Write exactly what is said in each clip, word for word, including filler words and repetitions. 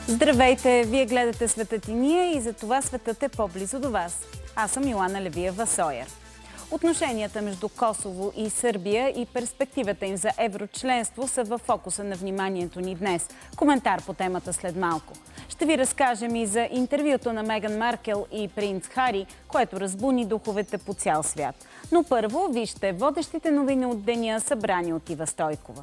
Здравейте! Вие гледате Светът и ние и за това светът е по-близо до вас. Аз съм Йоана Левиева-Сойер. Отношенията между Косово и Сърбия и перспективата им за еврочленство са в фокуса на вниманието ни днес. Коментар по темата след малко. Ще ви разкажем и за интервюто на Меган Маркел и принц Хари, което разбуни духовете по цял свят. Но първо вижте водещите новини от деня, събрани от Ива Стойкова.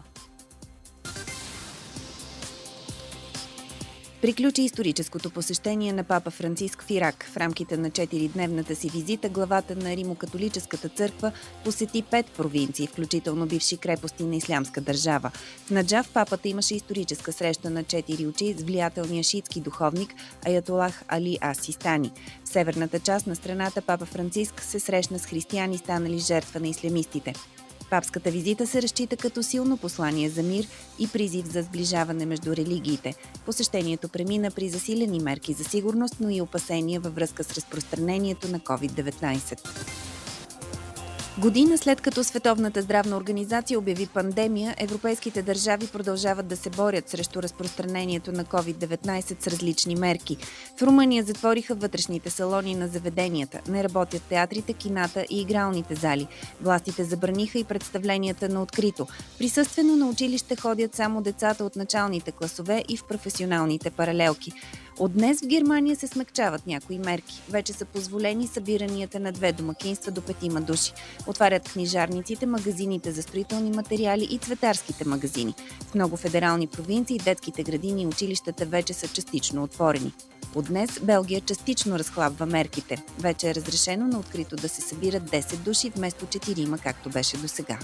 Приключи историческото посещение на папа Франциск в Ирак. В рамките на четиридневната си визита главата на Римокатолическата църква посети пет провинции, включително бивши крепости на Ислямска държава. В Наджаф папата имаше историческа среща на четири очи с влиятелния шиитски духовник Аятолах Али Ас-Систани. В северната част на страната папа Франциск се срещна с християни, станали жертва на ислямистите. Папската визита се разчита като силно послание за мир и призив за сближаване между религиите. Посещението премина при засилени мерки за сигурност, но и опасения във връзка с разпространението на ковид деветнайсет. Година след като Световната здравна организация обяви пандемия, европейските държави продължават да се борят срещу разпространението на ковид деветнайсет с различни мерки. В Румъния затвориха вътрешните салони на заведенията, не работят театрите, кината и игралните зали. Властите забраниха и представленията на открито. Присъствено на училище ходят само децата от началните класове и в професионалните паралелки. От днес в Германия се смекчават някои мерки. Вече са позволени събиранията на две домакинства до петима души. Отварят книжарниците, магазините за строителни материали и цветарските магазини. В много федерални провинции детските градини и училищата вече са частично отворени. От днес Белгия частично разхлабва мерките. Вече е разрешено на открито да се събират десет души вместо четирима, както беше досега.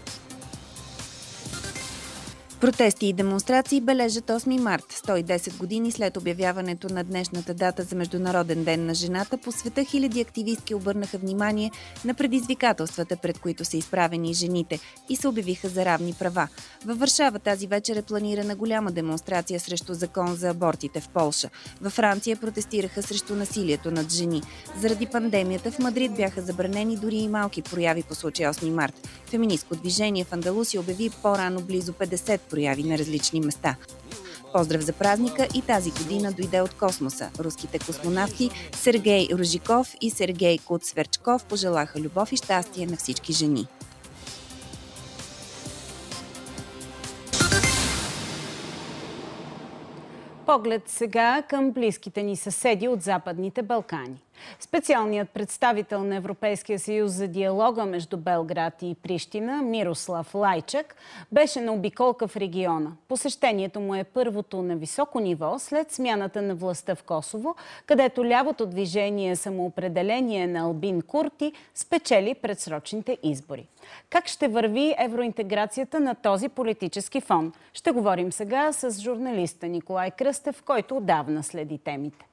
Протести и демонстрации бележат осми март, сто и десет години след обявяването на днешната дата за Международен ден на жената. По света хиляди активистки обърнаха внимание на предизвикателствата, пред които са изправени жените, и се обявиха за равни права. Във Варшава тази вечер е планирана голяма демонстрация срещу закон за абортите в Полша. Във Франция протестираха срещу насилието над жени. Заради пандемията в Мадрид бяха забранени дори и малки прояви по случай осми март. Феминистко движение в Андалусия обяви по-рано близо петдесет прояви на различни места. Поздрав за празника и тази година дойде от космоса. Руските космонавти Сергей Ружиков и Сергей Куцверчков пожелаха любов и щастие на всички жени. Поглед сега към близките ни съседи от Западните Балкани. Специалният представител на Европейския съюз за диалога между Белград и Прищина, Мирослав Лайчак, беше на обиколка в региона. Посещението му е първото на високо ниво след смяната на властта в Косово, където лявото движение Самоопределение на Албин Курти спечели предсрочните избори. Как ще върви евроинтеграцията на този политически фон? Ще говорим сега с журналиста Николай Кръстев, който отдавна следи темите.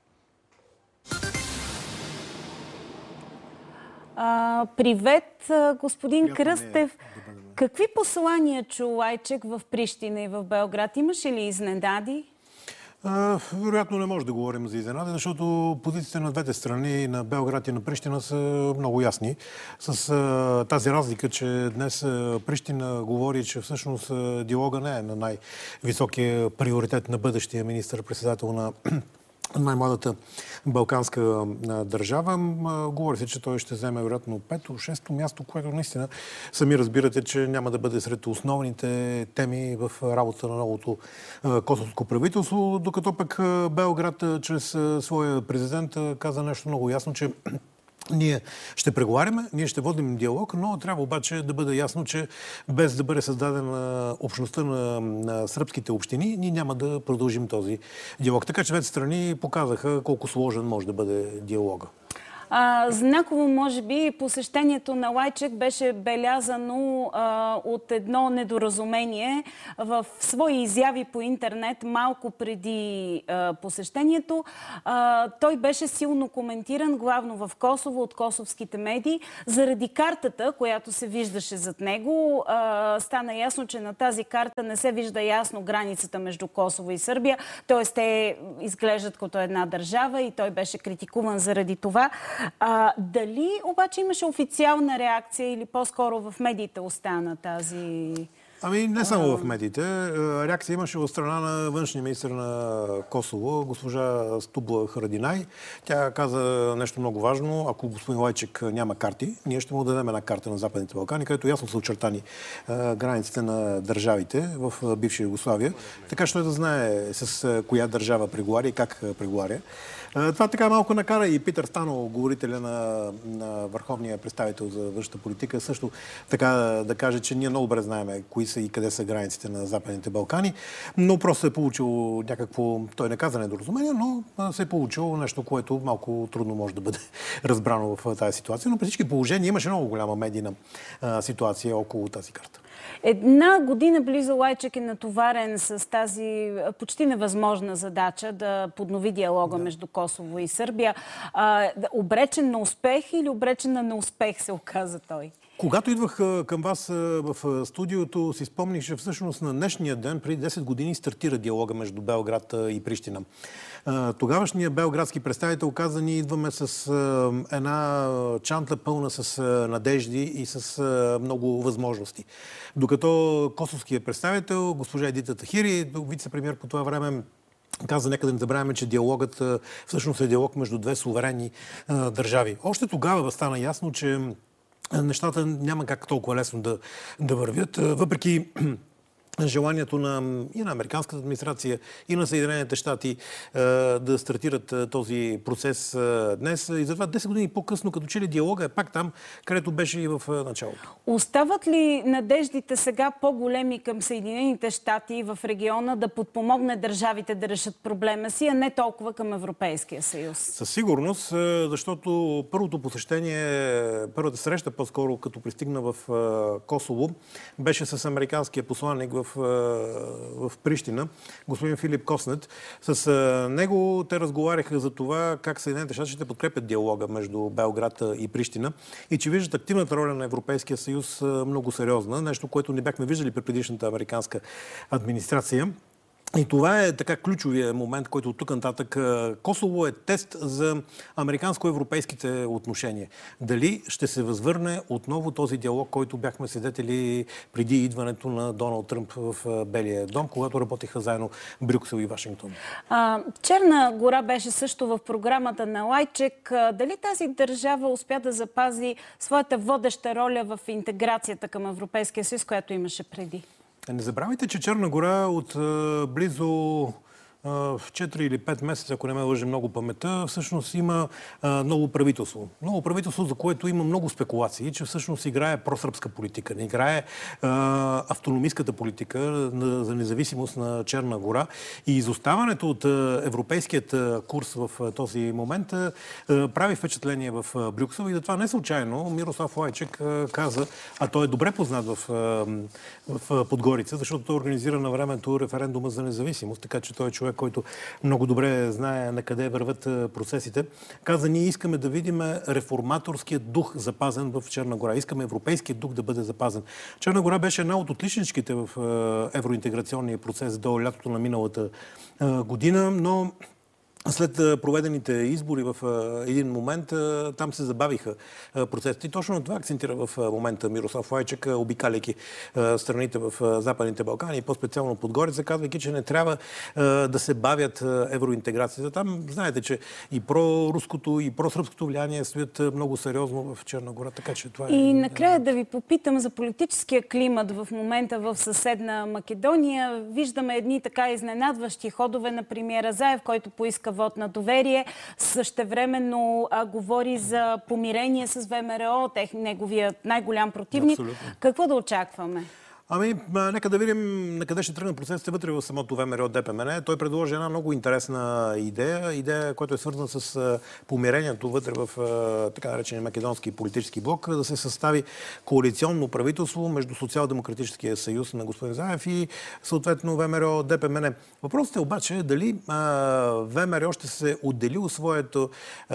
А, привет, господин Приятно Кръстев. Е. Какви послания чу Лайчак в Прищина и в Белград? Имаше ли изненади? А, вероятно не може да говорим за изненади, защото позициите на двете страни, на Белград и на Прищина, са много ясни. С а, тази разлика, че днес а, Прищина говори, че всъщност а, диалога не е на най-високия приоритет на бъдещия министър-председател на най-младата балканска държава. Говори се, че той ще вземе вероятно пето, шесто място, което наистина сами разбирате, че няма да бъде сред основните теми в работа на новото косовско правителство, докато пък Белград чрез своя президент каза нещо много ясно, че ние ще преговаряме, ние ще водим диалог, но трябва обаче да бъде ясно, че без да бъде създадена общността на, на сръбските общини, ние няма да продължим този диалог. Така че двете страни показаха колко сложен може да бъде диалога. А, знаково, може би, посещението на Лайчак беше белязано а, от едно недоразумение. В свои изяви по интернет малко преди а, посещението а, той беше силно коментиран, главно в Косово, от косовските медии. Заради картата, която се виждаше зад него, а, стана ясно, че на тази карта не се вижда ясно границата между Косово и Сърбия. Тоест, те изглеждат като една държава и той беше критикуван заради това. А, дали обаче имаше официална реакция или по-скоро в медиите остана тази Ами не само в медиите. Реакция имаше от страна на външния министър на Косово, госпожа Стубла Харадинай. Тя каза нещо много важно. Ако господин Лайчек няма карти, ние ще му дадем една карта на Западните Балкани, където ясно са очертани границите на държавите в бивша Югославия. Така че той да знае с коя държава преговаря и как преговаря. Това така малко накара и Питър Станов, говорителя на, на върховния представител за външната политика, също така да каже, че ние много добре знаем кои са и къде са границите на Западните Балкани, но просто е получил някакво, той не каза недоразумение, но се е получил нещо, което малко трудно може да бъде разбрано в тази ситуация. Но при всички положения имаше много голяма медийна ситуация около тази карта. Една година близо Лайчек е натоварен с тази почти невъзможна задача да поднови диалога да. между Косово и Сърбия. А, обречен на успех или обречен на неуспех се оказа той? Когато идвах към вас в студиото, си спомних, че всъщност на днешния ден, преди десет години, стартира диалога между Белград и Прищина. Тогавашният белградски представител каза, ние идваме с една чанта пълна с надежди и с много възможности. Докато косовският представител, госпожа Едита Тахири, вице-премиер по това време, каза, нека да не забравяме, че диалогът всъщност е диалог между две суверенни държави. Още тогава стана ясно, че нещата няма как толкова лесно да, да вървят, въпреки желанието на, и на американската администрация, и на Съединените щати да стартират този процес днес. И затова десет години по-късно, като че ли диалога е пак там, където беше и в началото. Остават ли надеждите сега по-големи към Съединените щати в региона да подпомогне държавите да решат проблема си, а не толкова към Европейския съюз? Със сигурност, защото първото посещение, първата среща по-скоро, като пристигна в Косово, беше с американския посланник в в Прищина, господин Филип Коснет. С него те разговаряха за това как Съединените щати ще подкрепят диалога между Белград и Прищина и че виждат активната роля на Европейския съюз много сериозна. Нещо, което не бяхме виждали при предишната американска администрация. И това е така ключовия момент, който от тук нататък Косово е тест за американско-европейските отношения. Дали ще се възвърне отново този диалог, който бяхме свидетели преди идването на Доналд Тръмп в Белия дом, когато работиха заедно Брюксел и Вашингтон. А, Черна гора беше също в програмата на Лайчек. Дали тази държава успя да запази своята водеща роля в интеграцията към Европейския съюз, която имаше преди? Не забравяйте, че Черна гора от близо в четири или пет месеца, ако не ме лъже много паметта, всъщност има а, ново правителство. Ново правителство, за което има много спекулации, че всъщност играе просръбска политика, не играе а, автономистката политика на, за независимост на Черна гора. И изоставането от а, европейският а, курс в а, този момент а, прави впечатление в а, Брюксел. И затова не случайно Мирослав Лайчек а, каза, а той е добре познат в, а, в Подгорица, защото той организира на времето референдума за независимост, така че той е човек, който много добре знае на къде върват процесите, каза, ние искаме да видим реформаторския дух запазен в Черна гора. Искаме европейския дух да бъде запазен. Черна гора беше една от отличничките в евроинтеграционния процес до лятото на миналата година, но след проведените избори в един момент там се забавиха процесите. И точно на това акцентира в момента Мирослав Лайчек, обикаляйки страните в Западните Балкани и по-специално Подгорица, казвайки, че не трябва да се бавят евроинтеграцията. Там знаете, че и проруското, и просръбското влияние стоят много сериозно в Черна гора. Така че това е... И накрая да ви попитам за политическия климат в момента в съседна Македония. Виждаме едни така изненадващи ходове на премиера Заев, който поиска вот на доверие. Същевременно а, говори за помирение с ВМРО, тех, неговият най-голям противник. Абсолютно. Какво да очакваме? Ами, нека да видим на къде ще тръгнат процесите вътре в самото ВМРО ДПМН. Той предложи една много интересна идея, идея, която е свързана с помирението вътре в така наречения македонски политически блок, да се състави коалиционно правителство между Социал-демократическия съюз на господин Заев и съответно ВМРО ДПМН. Въпросът е обаче дали ВМРО ще се отдели от своето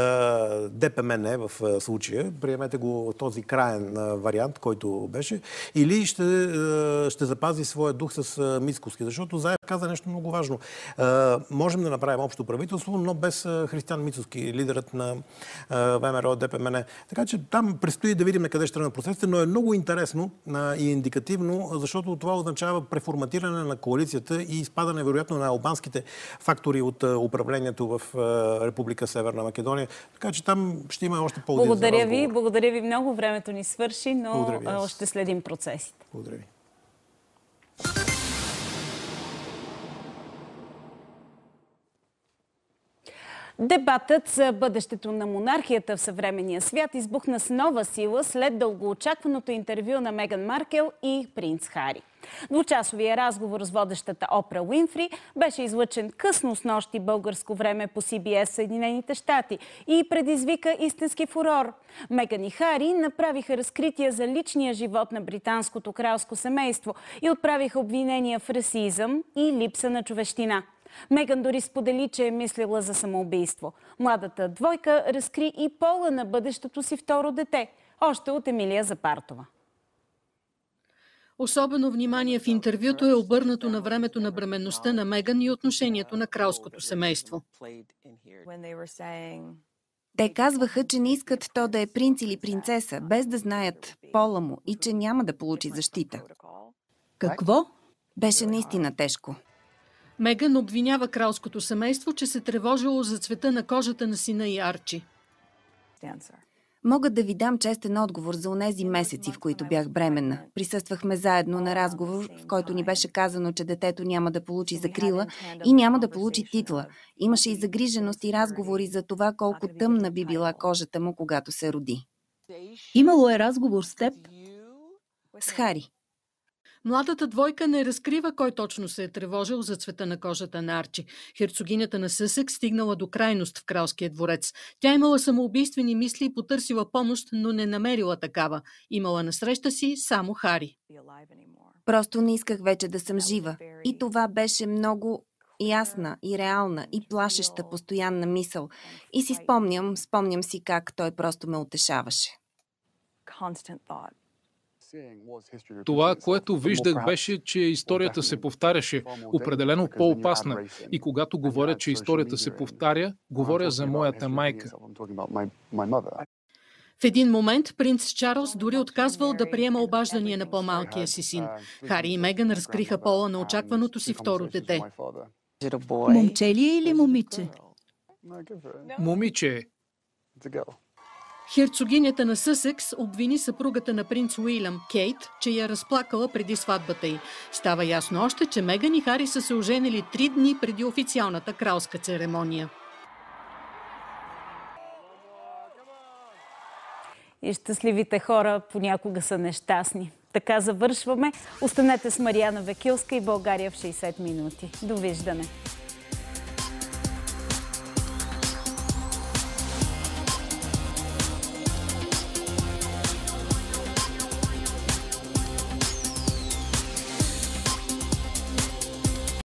ДПМН в случая, приемете го този краен вариант, който беше, или ще ще запази своя дух с Мицкоски. Защото Заев каза нещо много важно. Можем да направим общо правителство, но без Християн Мицкоски, лидерът на ВМРО, ДПМН. Така че там предстои да видим на къде ще тръгнат процесите, но е много интересно и индикативно, защото това означава преформатиране на коалицията и изпадане, вероятно, на албанските фактори от управлението в Република Северна Македония. Така че там ще има още по-дълго. Благодаря ви, благодаря ви много. Времето ни свърши, но ще следим процесите. Благодаря ви. Дебатът за бъдещето на монархията в съвременния свят избухна с нова сила след дългоочакваното интервю на Меган Маркел и принц Хари. Двучасовия разговор с водещата Опра Уинфри беше излъчен късно снощи българско време по Си Би Ес Съединените щати и предизвика истински фурор. Меган и Хари направиха разкрития за личния живот на британското кралско семейство и отправиха обвинения в расизъм и липса на човещина. Меган дори сподели, че е мислила за самоубийство. Младата двойка разкри и пола на бъдещото си второ дете. Още от Емилия Запартова. Особено внимание в интервюто е обърнато на времето на бременността на Меган и отношението на кралското семейство. Те казваха, че не искат то да е принц или принцеса, без да знаят пола му и че няма да получи защита. Какво? Беше наистина тежко. Меган обвинява кралското семейство, че се тревожило за цвета на кожата на сина и Арчи. Мога да ви дам честен отговор за онези месеци, в които бях бременна. Присъствахме заедно на разговор, в който ни беше казано, че детето няма да получи закрила и няма да получи титла. Имаше и загриженост и разговори за това колко тъмна би била кожата му, когато се роди. Имало е разговор с теб? С Хари. Младата двойка не разкрива кой точно се е тревожил за цвета на кожата на Арчи. Херцогинята на Съсекс стигнала до крайност в кралския дворец. Тя имала самоубийствени мисли и потърсила помощ, но не намерила такава. Имала на среща си само Хари. Просто не исках вече да съм жива. И това беше много ясна и реална и плашеща постоянна мисъл. И си спомням, спомням си как той просто ме утешаваше. Това, което виждах, беше, че историята се повтаряше, определено по-опасна. И когато говоря, че историята се повтаря, говоря за моята майка. В един момент принц Чарлз дори отказвал да приема обаждания на по-малкия си син. Хари и Меган разкриха пола на очакваното си второ дете. Момче ли е или момиче? Момиче е. Херцогинята на Съсекс обвини съпругата на принц Уилям, Кейт, че я разплакала преди сватбата й. Става ясно още, че Меган и Хари са се оженили три дни преди официалната кралска церемония. И щастливите хора понякога са нещастни. Така завършваме. Останете с Мариана Векилска и България в шейсет минути. Довиждане!